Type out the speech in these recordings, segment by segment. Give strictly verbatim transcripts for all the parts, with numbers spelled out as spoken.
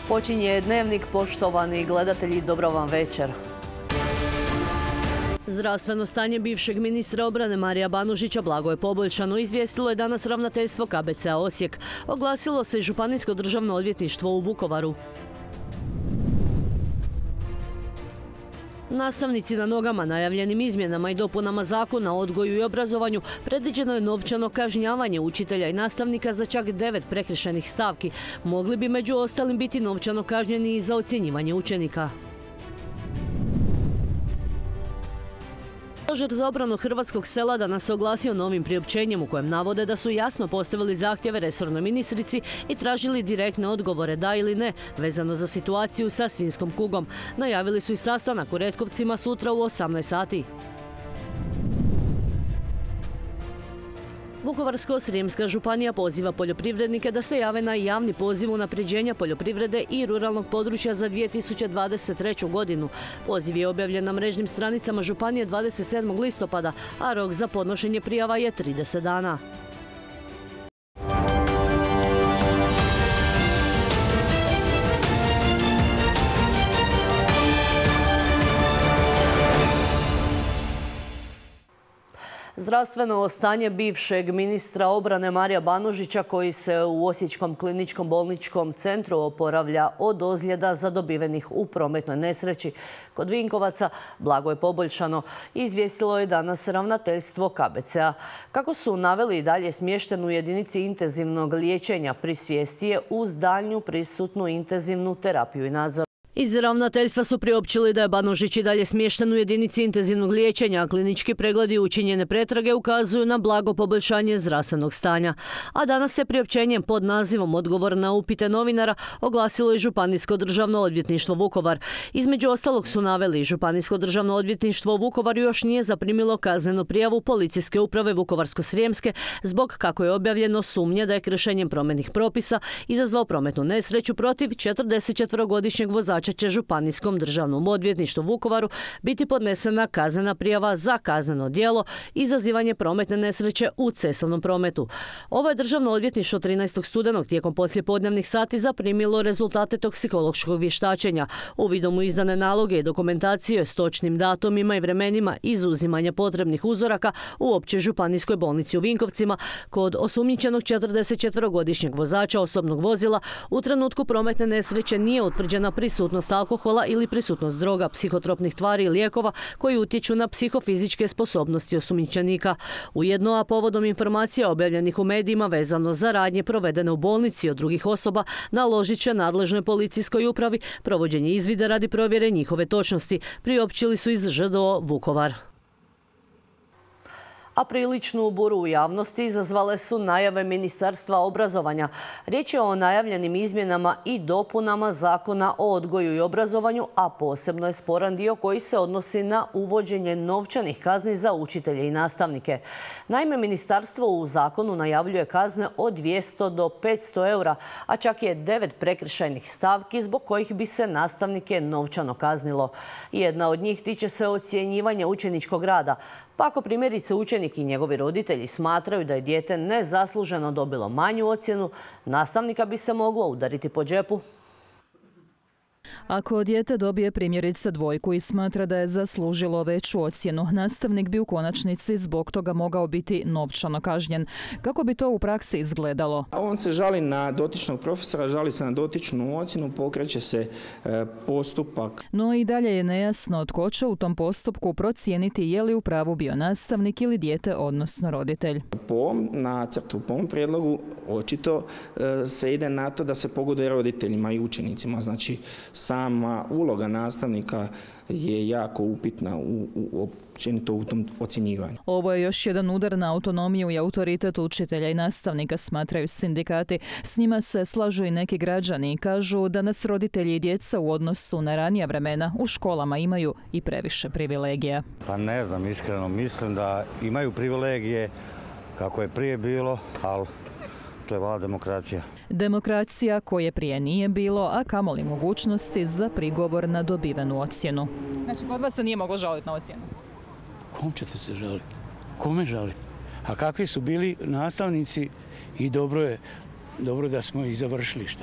Počinje Dnevnik, poštovani gledatelji, dobro vam večer. Zdravstveno stanje bivšeg ministra obrane Marija Banožića blago je poboljšano, izvijestilo je danas ravnateljstvo K B C-a Osijek. Oglasilo se i Županijsko državno odvjetništvo u Vukovaru. Nastavnici na nogama najavljenim izmjenama i dopunama Zakona o odgoju i obrazovanju predviđeno je novčano kažnjavanje učitelja i nastavnika za čak devet prekršajnih stavki. Mogli bi među ostalim biti novčano kažnjeni i za ocjenjivanje učenika. Stožer za obranu hrvatskog sela danas se oglasio novim priopćenjem u kojem navode da su jasno postavili zahtjeve resornoj ministrici i tražili direktne odgovore da ili ne vezano za situaciju sa svinjskom kugom. Najavili su i sastanak u Retkovcima sutra u osamnaest sati. Vukovarsko-srijemska županija poziva poljoprivrednike da se jave na javni poziv unapređenja poljoprivrede i ruralnog područja za dvije tisuće dvadeset treću godinu. Poziv je objavljen na mrežnim stranicama županije dvadeset sedmog listopada, a rok za podnošenje prijava je trideset dana. Zdravstveno stanje bivšeg ministra obrane Marija Banožića, koji se u Osječkom kliničkom bolničkom centru oporavlja od ozljeda zadobivenih u prometnoj nesreći kod Vinkovaca, blago je poboljšano, izvijestilo je danas ravnateljstvo K B C-a. Kako su naveli, dalje smješten u jedinici intenzivnog liječenja pri svijesti je uz daljnju prisutnu intenzivnu terapiju i nadzor. Iz ravnateljstva su priopćili da je Banožić i dalje smješten u jedinici intenzivnog liječenja, a klinički pregledi i učinjene pretrage ukazuju na blago poboljšanje zdravstvenog stanja. A danas se priopćenjem pod nazivom Odgovor na upite novinara oglasilo i Županijsko državno odvjetništvo Vukovar. Između ostalog su naveli, Županijsko državno odvjetništvo Vukovar još nije zaprimilo kaznenu prijavu Policijske uprave Vukovarsko-srijemske zbog, kako je objavljeno, sumnje da je kršenjem prometnih propisa izazvao prometnu nesreću protiv četrdesetčetverogodišnjeg vozača će Županijskom državnom odvjetništvu Vukovaru biti podnesena kaznena prijava za kazneno djelo izazivanje prometne nesreće u cestovnom prometu. Ovo je državno odvjetništvo trinaestog studenog tijekom poslijepodnevnih sati zaprimilo rezultate toksikološkog vještačenja. Uvidom u izdane naloge i dokumentacije s točnim datumima i vremenima izuzimanja potrebnih uzoraka u Općoj županijskoj bolnici u Vinkovcima kod osumnjičenog četrdesetčetverogodišnjeg vozača osobnog vozila u trenutku prometne nesreće nije utvrđena prisutnost alkohola ili prisutnost droga, psihotropnih tvari i lijekova koji utječu na psihofizičke sposobnosti osumnjičenika. Ujedno, a povodom informacija objavljenih u medijima vezano za radnje provedene u bolnici od drugih osoba, naložit će nadležnoj policijskoj upravi provođenje izvida radi provjere njihove točnosti, priopćili su iz Ž D O Vukovar. A priličnu buru u javnosti izazvale su najave Ministarstva obrazovanja. Riječ je o najavljenim izmjenama i dopunama Zakona o odgoju i obrazovanju, a posebno je sporan dio koji se odnosi na uvođenje novčanih kazni za učitelje i nastavnike. Naime, Ministarstvo u zakonu najavljuje kazne od dvjesto do petsto eura, a čak je devet prekršajnih stavki zbog kojih bi se nastavnike novčano kaznilo. Jedna od njih tiče se ocjenjivanja učeničkog rada. Pa ako primjerice učenik i njegovi roditelji smatraju da je dijete nezasluženo dobilo manju ocjenu, nastavnika bi se moglo udariti po džepu. Ako dijete dobije primjerice dvojku i smatra da je zaslužilo veću ocjenu, nastavnik bi u konačnici zbog toga mogao biti novčano kažnjen. Kako bi to u praksi izgledalo? On se žali na dotičnog profesora, žali se na dotičnu ocjenu, pokreće se postupak. No i dalje je nejasno tko će u tom postupku procijeniti je li u pravu bio nastavnik ili dijete, odnosno roditelj. Po ovom nacrtu, po ovom prijedlogu, očito se ide na to da se pogoduje roditeljima i učenicima. Znači, sama uloga nastavnika je jako upitna u, u, općenito u tom ocjenjivanju. Ovo je još jedan udar na autonomiju i autoritet učitelja i nastavnika, smatraju sindikati. S njima se slažu i neki građani i kažu da nas roditelji i djeca u odnosu na ranija vremena u školama imaju i previše privilegija. Pa ne znam, iskreno mislim da imaju privilegije kako je prije bilo, ali to je vala demokracija. Demokracija koje prije nije bilo, a kamoli mogućnosti za prigovor na dobivenu ocjenu. Znači, kod vas se nije moglo žaliti na ocjenu? Kom ćete se žaliti? Kome žaliti? A kakvi su bili nastavnici i dobro je dobro da smo ih završili šta.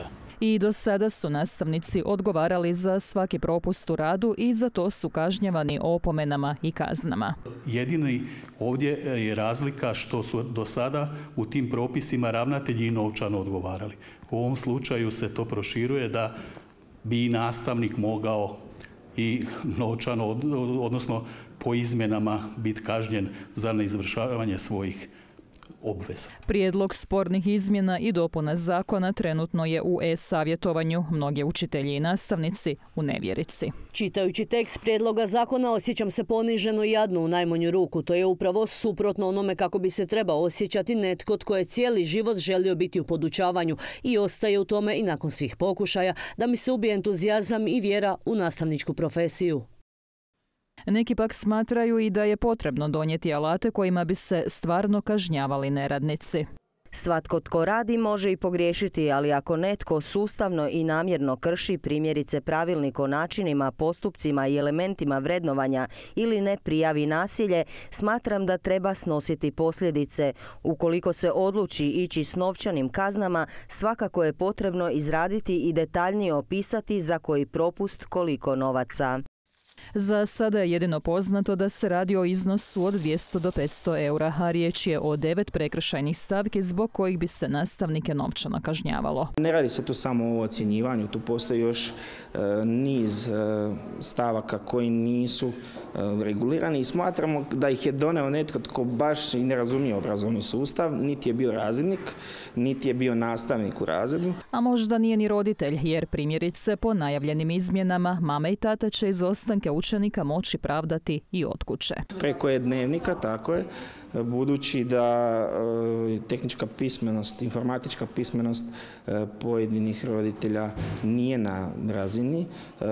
I do sada su nastavnici odgovarali za svaki propust u radu i za to su kažnjavani opomenama i kaznama. Jedini ovdje je razlika što su do sada u tim propisima ravnatelji i novčano odgovarali. U ovom slučaju se to proširuje da bi i nastavnik mogao i novčano, odnosno po izmjenama biti kažnjen za neizvršavanje svojih obveza. Prijedlog spornih izmjena i dopuna zakona trenutno je u e-savjetovanju. Mnogi učitelji i nastavnici u nevjerici. Čitajući tekst prijedloga zakona osjećam se poniženo i jadno u najmanju ruku. To je upravo suprotno onome kako bi se trebao osjećati netko tko je cijeli život želio biti u podučavanju i ostaje u tome i nakon svih pokušaja da mi se ubije entuzijazam i vjera u nastavničku profesiju. Neki pak smatraju i da je potrebno donijeti alate kojima bi se stvarno kažnjavali neradnici. Svatko tko radi može i pogriješiti, ali ako netko sustavno i namjerno krši primjerice pravilnik o načinima, postupcima i elementima vrednovanja ili ne prijavi nasilje, smatram da treba snositi posljedice. Ukoliko se odluči ići s novčanim kaznama, svakako je potrebno izraditi i detaljnije opisati za koji propust koliko novaca. Za sada je jedino poznato da se radi o iznosu od dvjesto do petsto eura, a riječ je o devet prekršajnih stavki zbog kojih bi se nastavnike novčano kažnjavalo. Ne radi se tu samo o ocjenjivanju, tu postoji još e, niz e, stavaka koji nisu e, regulirani i smatramo da ih je doneo netko tko baš i ne razumije obrazovni sustav, niti je bio razrednik, niti je bio nastavnik u razredu. A možda nije ni roditelj, jer primjerice po najavljenim izmjenama mama i tata će izostanke učenika moći pravdati i od kuće. Preko je dnevnika, tako je, budući da e, tehnička pismenost, informatička pismenost e, pojedinih roditelja nije na razini. E,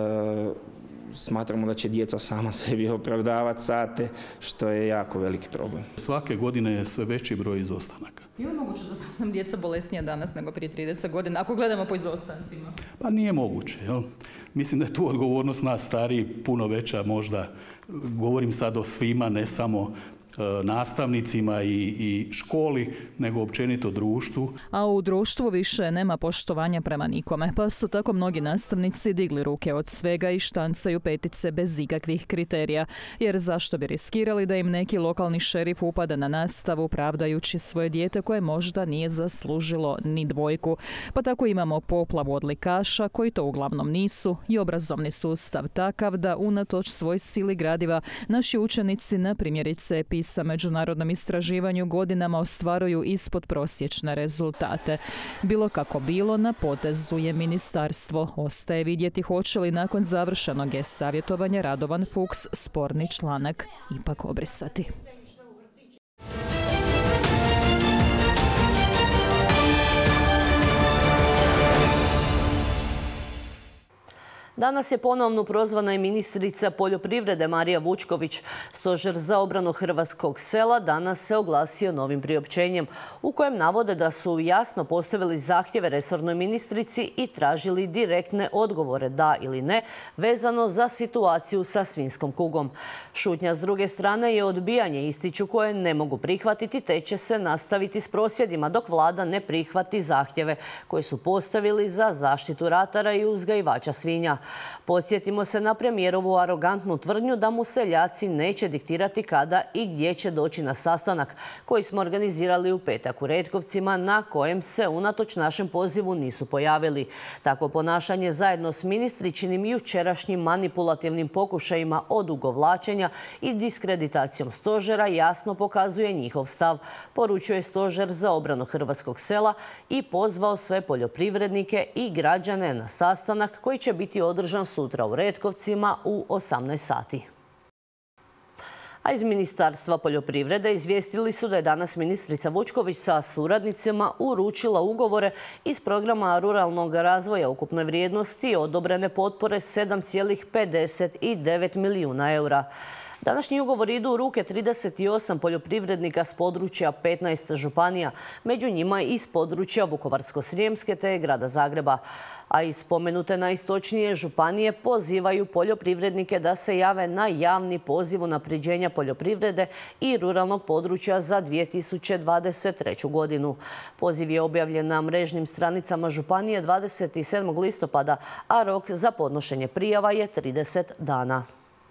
smatramo da će djeca sama sebi opravdavati sate, što je jako veliki problem. Svake godine je sve veći broj izostanaka. Je li moguće da su nam djeca bolesnija danas nego prije trideset godina, ako gledamo po izostancima? Pa nije moguće. Jel? Mislim da je tu odgovornost nas stariji puno veća, možda govorim sad o svima, ne samo nastavnicima i, i školi, nego općenito društvu. A u društvu više nema poštovanja prema nikome, pa su tako mnogi nastavnici digli ruke od svega i štancaju petice bez ikakvih kriterija. Jer zašto bi riskirali da im neki lokalni šerif upada na nastavu pravdajući svoje dijete koje možda nije zaslužilo ni dvojku. Pa tako imamo poplavu odlikaša koji to uglavnom nisu i obrazovni sustav takav da unatoč svoj sili gradiva naši učenici na primjerice sa međunarodnom istraživanju godinama ostvaruju ispod prosječne rezultate. Bilo kako bilo, na potezu je ministarstvo. Ostaje vidjeti hoće li nakon završenog e-savjetovanja Radovan Fuchs sporni članak ipak obrisati. Danas je ponovno prozvana i ministrica poljoprivrede Marija Vučković. Stožer za obranu hrvatskog sela danas se oglasio novim priopćenjem u kojem navode da su jasno postavili zahtjeve resornoj ministrici i tražili direktne odgovore da ili ne vezano za situaciju sa svinjskom kugom. Šutnja s druge strane je odbijanje, ističu, koje ne mogu prihvatiti te će se nastaviti s prosvjedima dok vlada ne prihvati zahtjeve koje su postavili za zaštitu ratara i uzgajivača svinja. Podsjetimo se na premijerovu arogantnu tvrdnju da mu seljaci neće diktirati kada i gdje će doći na sastanak koji smo organizirali u petak u Retkovcima, na kojem se unatoč našem pozivu nisu pojavili. Takvo ponašanje zajedno s ministričinim jučerašnjim manipulativnim pokušajima odugovlačenja i diskreditacijom stožera jasno pokazuje njihov stav, poručuje Stožer za obranu hrvatskog sela i pozvao sve poljoprivrednike i građane na sastanak koji će biti održan sutra u Retkovcima u osamnaest sati. A iz Ministarstva poljoprivrede izvijestili su da je danas ministrica Vučković sa suradnicima uručila ugovore iz programa ruralnog razvoja ukupne vrijednosti odobrene potpore sedam zarez pedeset devet milijuna eura. Današnji ugovori idu u ruke trideset osam poljoprivrednika s područja petnaest županija, među njima i iz područja Vukovarsko-srijemske te grada Zagreba. A iz spomenute najistočnije županije pozivaju poljoprivrednike da se jave na javni poziv unapređenja poljoprivrede i ruralnog područja za dvije tisuće dvadeset treću. godinu. Poziv je objavljen na mrežnim stranicama županije dvadeset sedmog listopada, a rok za podnošenje prijava je trideset dana.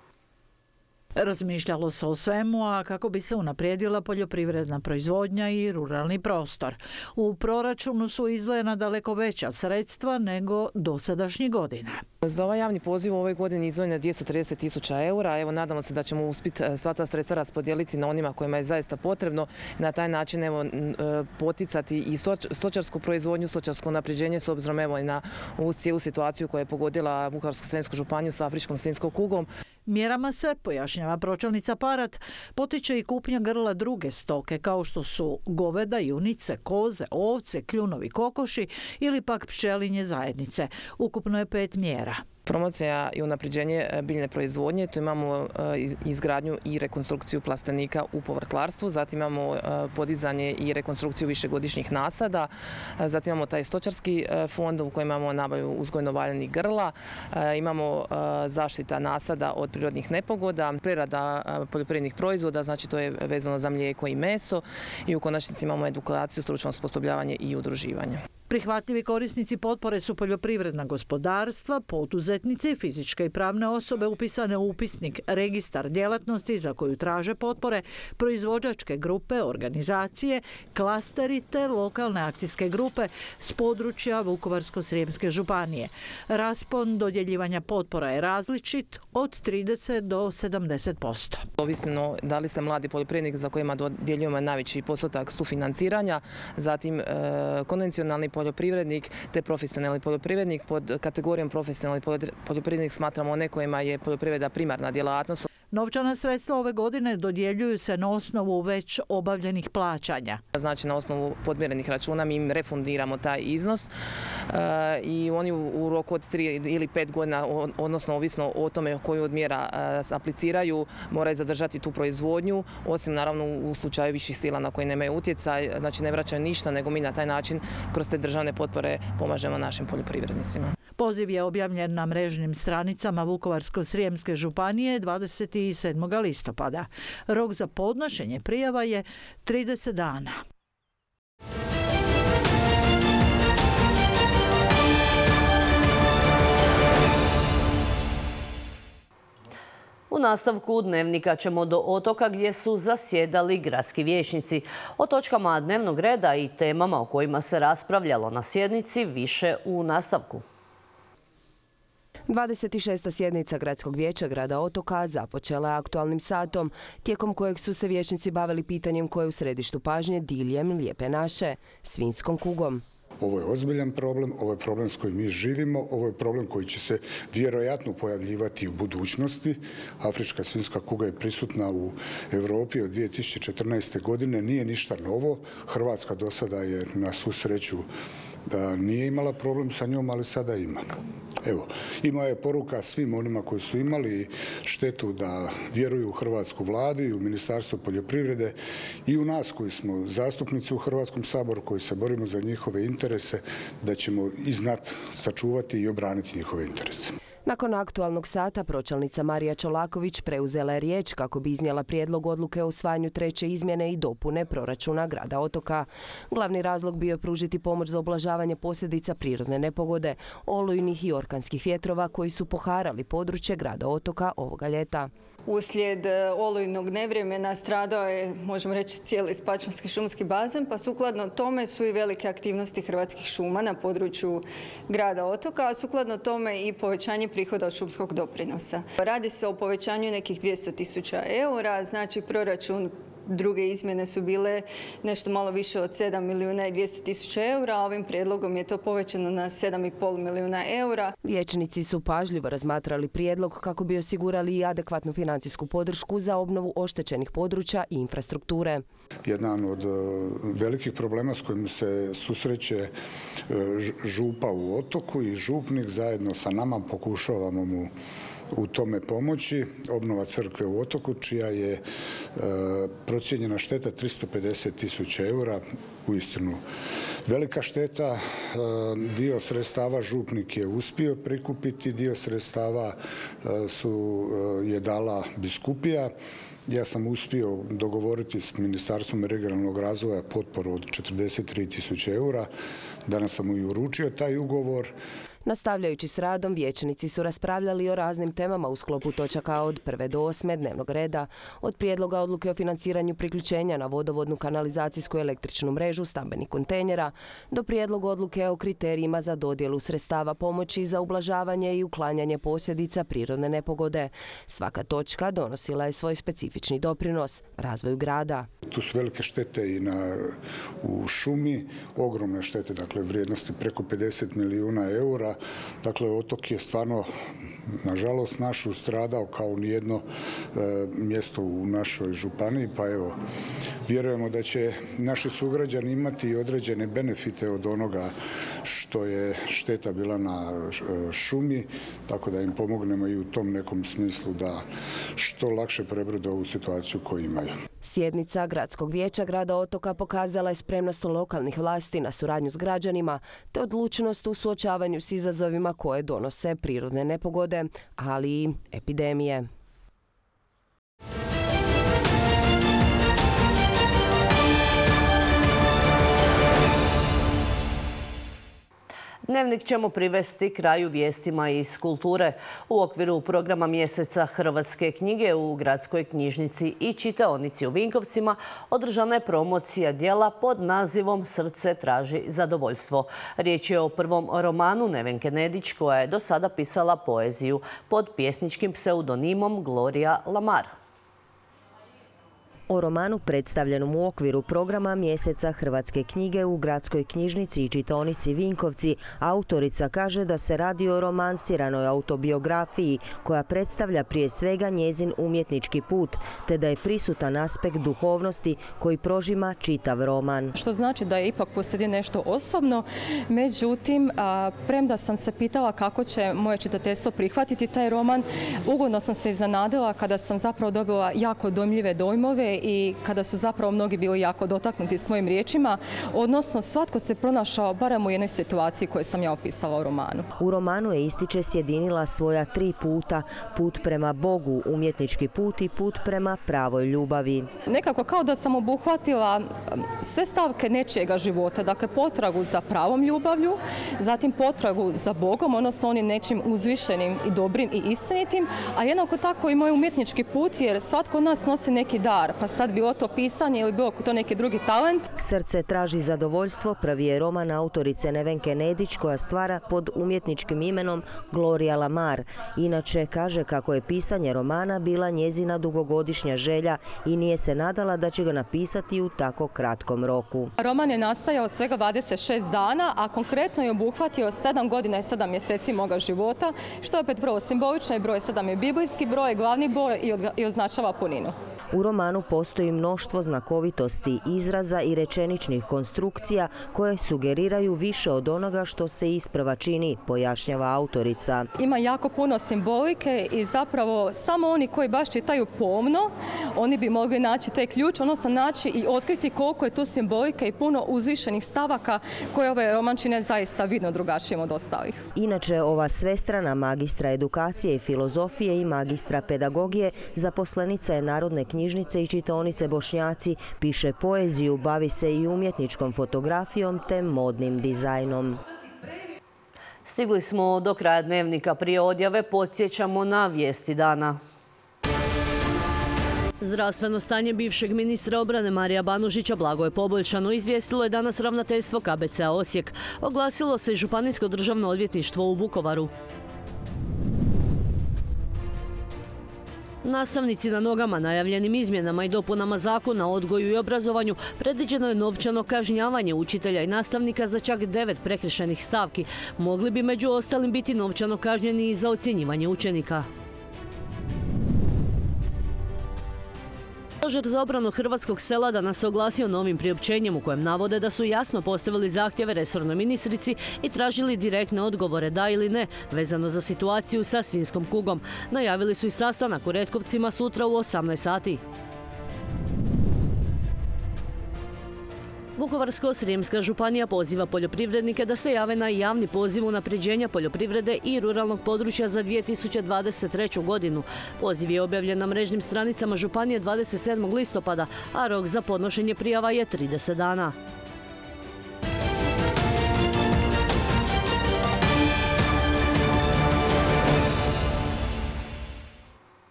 Razmišljalo se o svemu, a kako bi se unaprijedila poljoprivredna proizvodnja i ruralni prostor. U proračunu su izdvojena daleko veća sredstva nego dosadašnjih godina. Za ovaj javni poziv u ovoj godini izdvojeno je dvjesto trideset tisuća eura. Evo, nadamo se da ćemo uspjeti sva ta sredstva raspodijeliti na onima kojima je zaista potrebno. Na taj način evo, poticati i stočarsku proizvodnju, stočarsko napređenje s obzirom evo, i na ovu cijelu situaciju koja je pogodila Vukovarsko-srijemsku županiju s afričkom svinjskom kugom. Mjerama se, pojašnjava pročelnica Parat, potiče i kupnja grla druge stoke kao što su goveda, junice, koze, ovce, kljunovi, kokoši ili pak pčelinje zajednice. Ukupno je pet mjera. Promocija i unapređenje biljne proizvodnje, tu imamo izgradnju i rekonstrukciju plastenika u povrtlarstvu, zatim imamo podizanje i rekonstrukciju višegodišnjih nasada, zatim imamo taj stočarski fond u kojem imamo nabavu uzgojno-valjanih grla, imamo zaštita nasada od prirodnih nepogoda, prerada poljoprivrednih proizvoda, znači to je vezano za mlijeko i meso i u konačnici imamo edukaciju, stručno osposobljavanje i udruživanje. Prihvatljivi korisnici potpore su poljoprivredna gospodarstva, poduzetnici, fizičke i pravne osobe upisane u upisnik registar djelatnosti za koju traže potpore, proizvođačke grupe, organizacije, klasteri te lokalne akcijske grupe s područja Vukovarsko-srijemske županije. Raspon dodjeljivanja potpora je različit od trideset do sedamdeset posto. Ovisno da li ste mladi poljoprivrednik za kojima dodjeljujemo najveći postotak sufinanciranja, zatim konvencionalni poljoprivrednik te profesionalni poljoprivrednik. Pod kategorijom profesionalni poljoprivrednik smatramo one kojima je poljoprivreda primarna djelatnost. Novčana sredstva ove godine dodjeljuju se na osnovu već obavljenih plaćanja. Znači na osnovu podmirenih računa mi im refundiramo taj iznos e, i oni u, u roku od tri ili pet godina, odnosno ovisno o tome koju od mjera e, apliciraju, moraju zadržati tu proizvodnju, osim naravno u slučaju viših sila na koje nemaju utjecaj, znači ne vraćaju ništa, nego mi na taj način kroz te državne potpore pomažemo našim poljoprivrednicima. Poziv je objavljen na mrežnim stranicama Vukovarsko-srijemske županije dvadeset sedmog listopada. Rok za podnošenje prijava je trideset dana. U nastavku dnevnika ćemo do Otoka gdje su zasjedali gradski vijećnici. O točkama dnevnog reda i temama o kojima se raspravljalo na sjednici više u nastavku. dvadeset šesta sjednica Gradskog vijeća grada Otoka započela je aktualnim satom, tijekom kojeg su se vijećnici bavili pitanjem koje je u središtu pažnje diljem Lijepe naše, svinjskom kugom. Ovo je ozbiljan problem, ovo je problem s kojim mi živimo, ovo je problem koji će se vjerojatno pojavljivati u budućnosti. Afrička svinjska kuga je prisutna u Europi od dvije tisuće četrnaeste. godine, nije ništa novo. Hrvatska do sada je na svu sreću da nije imala problem sa njom, ali sada ima. Evo, ima je poruka svim onima koji su imali štetu da vjeruju u hrvatsku vladu i u Ministarstvo poljoprivrede i u nas koji smo zastupnici u Hrvatskom saboru, koji se borimo za njihove interese, da ćemo i znat sačuvati i obraniti njihove interese. Nakon aktualnog sata, pročelnica Marija Čolaković preuzela je riječ kako bi iznijela prijedlog odluke o usvajanju treće izmjene i dopune proračuna grada Otoka. Glavni razlog bio je pružiti pomoć za ublažavanje posljedica prirodne nepogode, olujnih i orkanskih vjetrova koji su poharali područje grada Otoka ovoga ljeta. Uslijed olujnog nevremena stradao je, možemo reći, cijeli spačvanski šumski bazen, pa sukladno tome su i velike aktivnosti Hrvatskih šuma na području grada Otoka, a sukladno tome i povećanje prihoda od šumskog doprinosa. Radi se o povećanju nekih dvjesto tisuća eura, znači proračun druge izmjene su bile nešto malo više od sedam milijuna i dvjesto tisuća eura, a ovim prijedlogom je to povećano na sedam i pol milijuna eura. Vijećnici su pažljivo razmatrali prijedlog kako bi osigurali i adekvatnu financijsku podršku za obnovu oštećenih područja i infrastrukture. Jedan od velikih problema s kojim se susreće župa u Otoku i župnik zajedno sa nama pokušavamo mu u tome pomoći. Obnova crkve u Otoku, čija je e, procijenjena šteta tristo pedeset tisuća eura, uistinu velika šteta. E, dio sredstava župnik je uspio prikupiti, dio sredstava e, su, e, je dala biskupija. Ja sam uspio dogovoriti s Ministarstvom regionalnog razvoja potporu od četrdeset tri tisuće eura. Danas sam mu i uručio taj ugovor. Nastavljajući s radom, vijećnici su raspravljali o raznim temama u sklopu točaka od prve do osme dnevnog reda, od prijedloga odluke o financiranju priključenja na vodovodnu, kanalizacijsku i električnu mrežu stambenih kontejnera, do prijedloga odluke o kriterijima za dodjelu sredstava pomoći za ublažavanje i uklanjanje posljedica prirodne nepogode. Svaka točka donosila je svoj specifični doprinos razvoju grada. Tu su velike štete i na, u šumi, ogromne štete, dakle vrijednosti preko pedeset milijuna eura. Dakle, Otok je stvarno, nažalost, našu stradao kao nijedno e, mjesto u našoj županiji, pa evo, vjerujemo da će naši sugrađani imati određene benefite od onoga što je šteta bila na šumi, tako da im pomognemo i u tom nekom smislu da što lakše prebrode ovu situaciju koju imaju. Sjednica Gradskog vijeća grada Otoka pokazala je spremnost lokalnih vlasti na suradnju s građanima te odlučnost u suočavanju s izazovima koje donose prirodne nepogode, ali i epidemije. Dnevnik ćemo privesti kraju vijestima iz kulture. U okviru programa mjeseca Hrvatske knjige u Gradskoj knjižnici i čitaonici u Vinkovcima održana je promocija djela pod nazivom Srce traži zadovoljstvo. Riječ je o prvom romanu Nevenke Nedić, koja je do sada pisala poeziju pod pjesničkim pseudonimom Gloria Lamar. O romanu predstavljenom u okviru programa mjeseca Hrvatske knjige u Gradskoj knjižnici i čitaonici Vinkovci, autorica kaže da se radi o romansiranoj autobiografiji koja predstavlja prije svega njezin umjetnički put, te da je prisutan aspekt duhovnosti koji prožima čitav roman. Što znači da je ipak posrijedi nešto osobno, međutim, premda sam se pitala kako će moje čitateljstvo prihvatiti taj roman, ugodno sam se iznenadila kada sam zapravo dobila jako dojmljive dojmove i kada su zapravo mnogi bili jako dotaknuti s mojim riječima, odnosno svatko se pronašao barem u jednoj situaciji koju sam ja opisala u romanu. U romanu je Ističe sjedinila svoja tri puta, put prema Bogu, umjetnički put i put prema pravoj ljubavi. Nekako kao da sam obuhvatila sve stavke nečijega života, dakle potragu za pravom ljubavlju, zatim potragu za Bogom, odnosno onim nečim uzvišenim i dobrim i istinitim, a jednako tako i moj umjetnički put, jer svatko od nas nosi neki dar, pa sad bilo to pisanje ili bilo to neki drugi talent. Srce traži zadovoljstvo prvi je roman autorice Nevenke Nedić koja stvara pod umjetničkim imenom Gloria Lamar. Inače kaže kako je pisanje romana bila njezina dugogodišnja želja i nije se nadala da će ga napisati u tako kratkom roku. Roman je nastajao svega dvadeset šest dana, a konkretno je obuhvatio sedam godina i sedam mjeseci moga života, što je opet vrlo simbolično i broj sedam je biblijski broj, glavni broj i označava puninu. U romanu postoji mnoštvo znakovitosti, izraza i rečeničnih konstrukcija koje sugeriraju više od onoga što se isprva čini, pojašnjava autorica. Ima jako puno simbolike i zapravo samo oni koji baš čitaju pomno, oni bi mogli naći taj ključ, odnosno naći i otkriti koliko je tu simbolika i puno uzvišenih stavaka koje ovaj roman čine zaista vidno drugačijim od ostalih. Inače, ova svestrana magistra edukacije i filozofije i magistra pedagogije zaposlenica je Narodne knjižnice i čitaonice Bošnjaci, piše poeziju, bavi se i umjetničkom fotografijom te modnim dizajnom. Stigli smo do kraja dnevnika. Prije odjave podsjećamo na vijesti dana. Zdravstveno stanje bivšeg ministra obrane Marija Banožića blago je poboljšano, izvijestilo je danas ravnateljstvo K B C-a Osijek. Oglasilo se i Županijsko državno odvjetništvo u Vukovaru. Nastavnici na nogama najavljenim izmjenama i dopunama Zakona o odgoju i obrazovanju predviđeno je novčano kažnjavanje učitelja i nastavnika za čak devet prekršajnih stavki. Mogli bi među ostalim biti novčano kažnjeni i za ocjenjivanje učenika. Stožer za obranu hrvatskog sela danas se oglasio novim priopćenjem u kojem navode da su jasno postavili zahtjeve resornoj ministrici i tražili direktne odgovore da ili ne vezano za situaciju sa svinjskom kugom. Najavili su i sastanak u Retkovcima sutra u osamnaest sati. Vukovarsko-srijemska županija poziva poljoprivrednike da se jave na javni poziv unapređenja poljoprivrede i ruralnog područja za dvije tisuće dvadeset treću godinu. Poziv je objavljen na mrežnim stranicama županije dvadeset sedmog listopada, a rok za podnošenje prijava je trideset dana.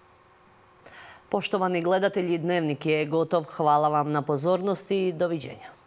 Poštovani gledatelji, Dnevnik je gotov. Hvala vam na pozornosti i doviđenja.